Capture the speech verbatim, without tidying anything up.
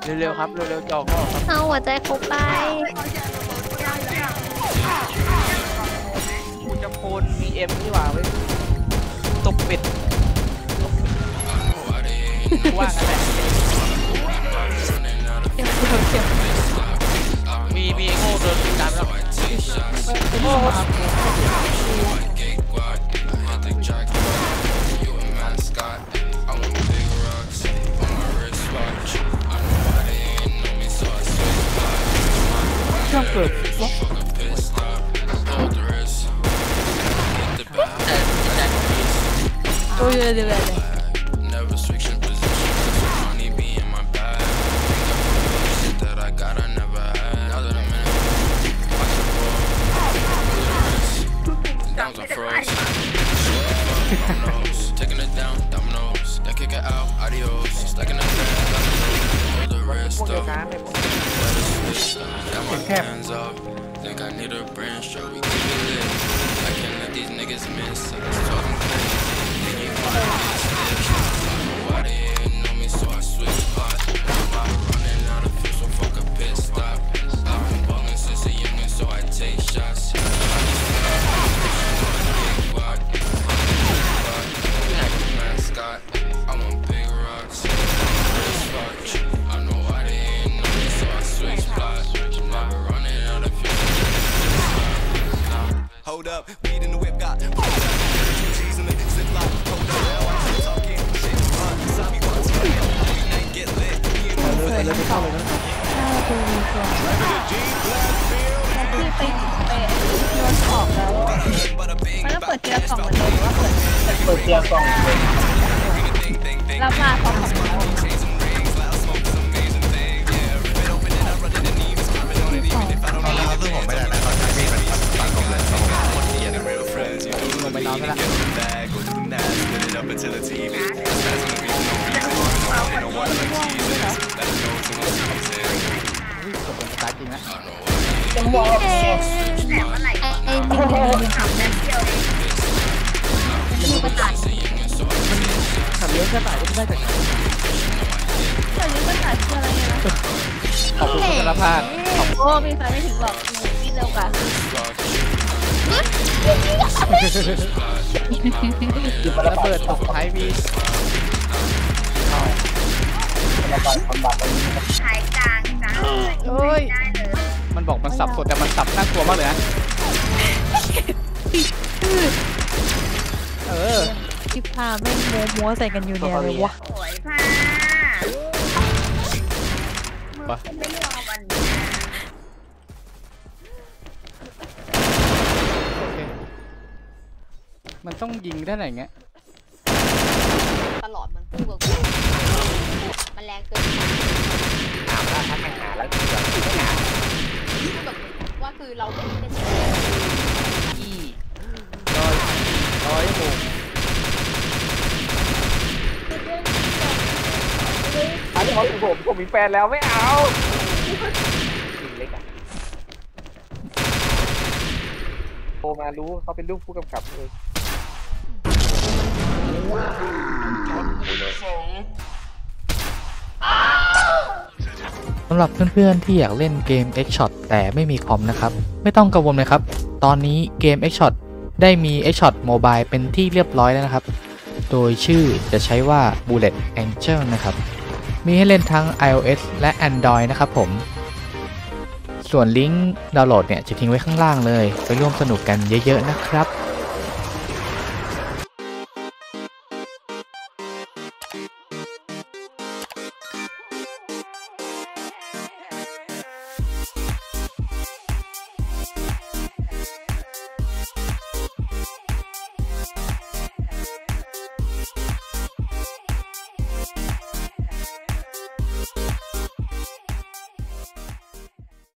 เร็วๆครับเร็วๆจอกก็ครับเอาหัวใจครบไปกูจะโพนมีเอ็มที่ว่าไว้ตกเป็ดว่างอะไรมีมีโง่โดนติดตามแล้วโง่ช่างเกิดโอ้ยเดี๋ยวเลยแคบมันต้องเปิดทีละกล่องเหมือนเดิมหรือว่าเปิดเปิดเตียงกล่องรับมาสองของเราซึ่งผมไม่ได้นะตอนนี้มันปังผมเลยผมโคตรเทียนลงไปนอนไปละตายจริงนะจังหวะไอ้ไอ้มีมีขับแม่เที่ยวมีกระต่ายขับเลี้ยงกระต่ายไม่ได้จากไหนขับเลี้ยงกระต่ายคืออะไรนะขอบคุณสารพัดโอ้มีไฟไม่ถึงหรอกหนูวิ่งเร็วกว่าระเบิดตกท้ายมีท้ายกลางกลางเฮ้ยมันบอกมันสับสดแต่มันสับน่ากลัวมากเลยนะเออที่พาไม่โม้โม้ใส่กันอยู่เนี่ยเลยวะโอยพาไม่รอวันนี้มันต้องยิงได้ไหนเงี้ยตลอดมันพูดกับกูมันแรงเกินถามว่าถ้าไม่หาแล้วคือแบบไม่หาพูดกับว่าคือเราไม่ได้ใช้อีร้อยร้อยหกอันนี้เขาถึงผมผมมีแฟนแล้วไม่เอาเล็กอะโทรมารู้เขาเป็นลูกผู้กำกับเลยสำหรับเพื่อนๆที่อยากเล่นเกม X-Shot แต่ไม่มีคอมนะครับไม่ต้องกังวลเลยครับตอนนี้เกม X-Shot ได้มี X-Shot Mobile เป็นที่เรียบร้อยแล้วนะครับโดยชื่อจะใช้ว่า Bullet Angel นะครับมีให้เล่นทั้ง iOS และ Android นะครับผมส่วนลิงก์ดาวน์โหลดเนี่ยจะทิ้งไว้ข้างล่างเลยไปร่วมสนุกกันเยอะๆนะครับ